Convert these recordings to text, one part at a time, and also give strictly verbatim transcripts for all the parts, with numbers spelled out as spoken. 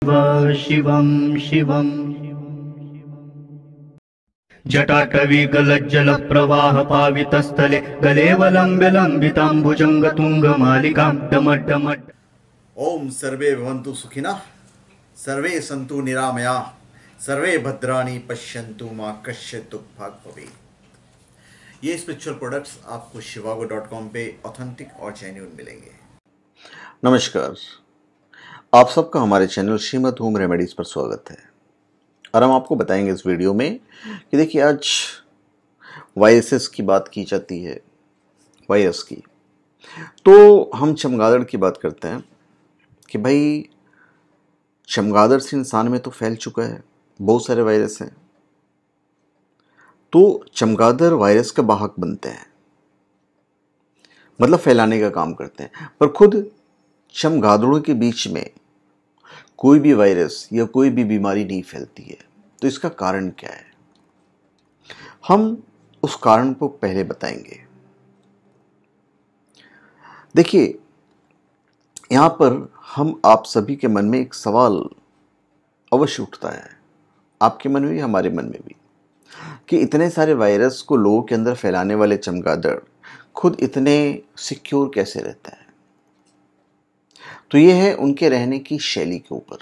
शिवं शिवं जटाटवीगलज्जलप्रवाहपावितस्थले गलेवलम्ब्य लम्बिताम्बुजङ्गतुङ्गमालिकां डमड्डमड्। ओम सर्वे भवन्तु सुखिनः, सर्वे सन्तु निरामया, सर्वे भद्राणि पश्यन्तु मा कश्चित् दुःखभाग् भवेत्। ये स्पिरिचुअल प्रोडक्ट्स आपको शिवागो डॉट कॉम पे ऑथेंटिक और जेन्युइन मिलेंगे। नमस्कार, आप सबका हमारे चैनल श्रीमद होम रेमेडीज पर स्वागत है। और हम आपको बताएंगे इस वीडियो में कि देखिए, आज वायरसेस की बात की जाती है, वायरस की। तो हम चमगादड़ की बात करते हैं कि भाई चमगादड़ से इंसान में तो फैल चुका है, बहुत सारे वायरस हैं। तो चमगादड़ वायरस का वाहक बनते हैं, मतलब फैलाने का काम करते हैं। पर खुद चमगादड़ों के बीच में कोई भी वायरस या कोई भी बीमारी नहीं फैलती है। तो इसका कारण क्या है, हम उस कारण को पहले बताएंगे। देखिए, यहां पर हम आप सभी के मन में एक सवाल अवश्य उठता है, आपके मन में भी, हमारे मन में भी, कि इतने सारे वायरस को लोगों के अंदर फैलाने वाले चमगादड़ खुद इतने सिक्योर कैसे रहते हैं। तो यह है उनके रहने की शैली के ऊपर।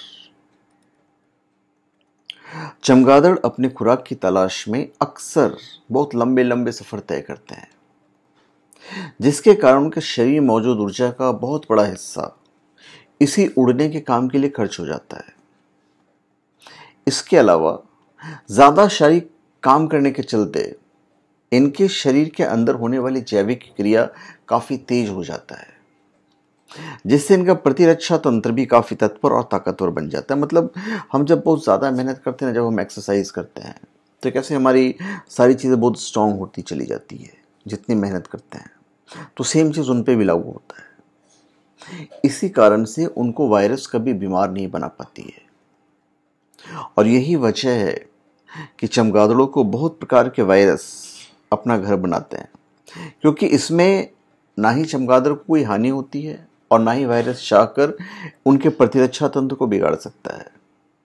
चमगादड़ अपने खुराक की तलाश में अक्सर बहुत लंबे लंबे सफर तय करते हैं, जिसके कारण उनके शरीर में मौजूद ऊर्जा का बहुत बड़ा हिस्सा इसी उड़ने के काम के लिए खर्च हो जाता है। इसके अलावा ज्यादा शारीरिक काम करने के चलते इनके शरीर के अंदर होने वाली जैविक क्रिया काफी तेज हो जाता है, जिससे इनका प्रतिरक्षा तंत्र भी काफी तत्पर और ताकतवर बन जाता है। मतलब हम जब बहुत ज्यादा मेहनत करते हैं, जब हम एक्सरसाइज करते हैं, तो कैसे हमारी सारी चीजें बहुत स्ट्रांग होती चली जाती है जितनी मेहनत करते हैं। तो सेम चीज उन पे भी लागू होता है। इसी कारण से उनको वायरस कभी बीमार नहीं बना पाती है। और यही वजह है कि चमगादड़ों को बहुत प्रकार के वायरस अपना घर बनाते हैं, क्योंकि इसमें ना ही चमगादड़ को कोई हानि होती है और ना ही वायरस चाहकर उनके प्रतिरक्षा तंत्र को बिगाड़ सकता है।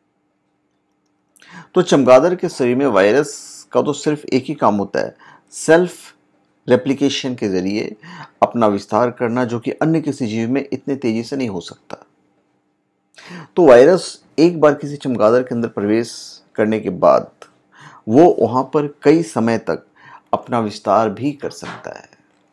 तो चमगादड़ के शरीर में वायरस का तो सिर्फ एक ही काम होता है, सेल्फ रेप्लिकेशन के जरिए अपना विस्तार करना, जो कि अन्य किसी जीव में इतने तेजी से नहीं हो सकता। तो वायरस एक बार किसी चमगादड़ के अंदर प्रवेश करने के बाद वो वहां पर कई समय तक अपना विस्तार भी कर सकता है।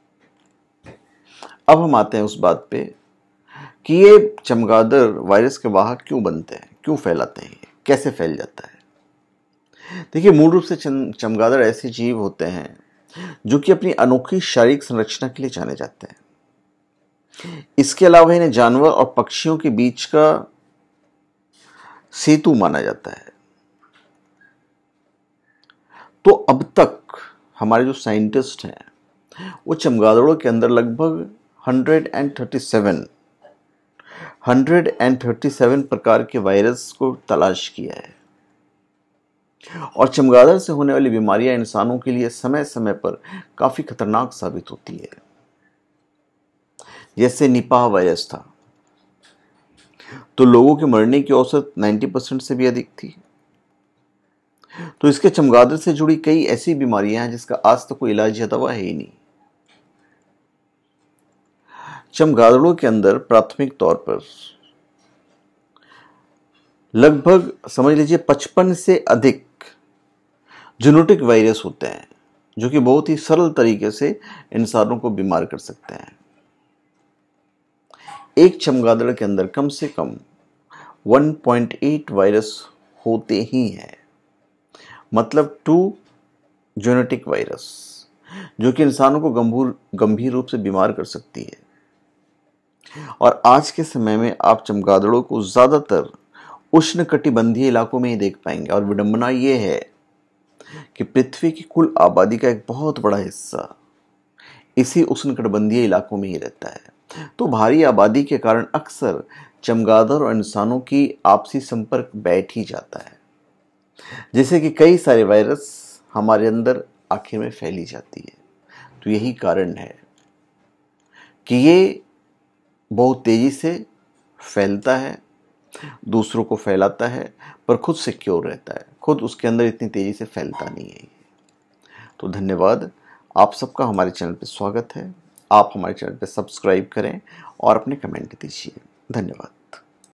अब हम आते हैं उस बात पे कि ये चमगादड़ वायरस के वाहक क्यों बनते हैं, क्यों फैलाते हैं, कैसे फैल जाता है। देखिए, मूल रूप से चमगादड़ ऐसे जीव होते हैं जो कि अपनी अनोखी शारीरिक संरचना के लिए जाने जाते हैं। इसके अलावा इन्हें जानवर और पक्षियों के बीच का सेतु माना जाता है। तो अब तक हमारे जो साइंटिस्ट हैं वो चमगादड़ों के अंदर लगभग एक सौ सैंतीस प्रकार के वायरस को तलाश किया है। और चमगादड़ से होने वाली बीमारियां इंसानों के लिए समय समय पर काफी खतरनाक साबित होती है। जैसे निपाह वायरस था, तो लोगों के मरने की औसत नब्बे परसेंट से भी अधिक थी। तो इसके चमगादड़ से जुड़ी कई ऐसी बीमारियां हैं जिसका आज तक कोई इलाज या दवा है ही नहीं। चमगादड़ों के अंदर प्राथमिक तौर पर लगभग समझ लीजिए पचपन से अधिक जूनोटिक वायरस होते हैं, जो कि बहुत ही सरल तरीके से इंसानों को बीमार कर सकते हैं। एक चमगादड़ के अंदर कम से कम एक पॉइंट आठ वायरस होते ही हैं, मतलब टू जेनेटिक वायरस, जो कि इंसानों को गंभीर गंभीर रूप से बीमार कर सकती है। और आज के समय में आप चमगादड़ों को ज्यादातर उष्णकटिबंधीय इलाकों में ही देख पाएंगे। और विडंबना यह है कि पृथ्वी की कुल आबादी का एक बहुत बड़ा हिस्सा इसी उष्णकटिबंधीय इलाकों में ही रहता है। तो भारी आबादी के कारण अक्सर चमगादड़ और इंसानों की आपसी संपर्क बैठ ही जाता है, जैसे कि कई सारे वायरस हमारे अंदर आखिर में फैली जाती है। तो यही कारण है कि ये बहुत तेजी से फैलता है दूसरों को फैलाता है पर खुद सिक्योर रहता है, खुद उसके अंदर इतनी तेज़ी से फैलता नहीं है। तो धन्यवाद, आप सबका हमारे चैनल पे स्वागत है। आप हमारे चैनल पे सब्सक्राइब करें और अपने कमेंट दीजिए। धन्यवाद।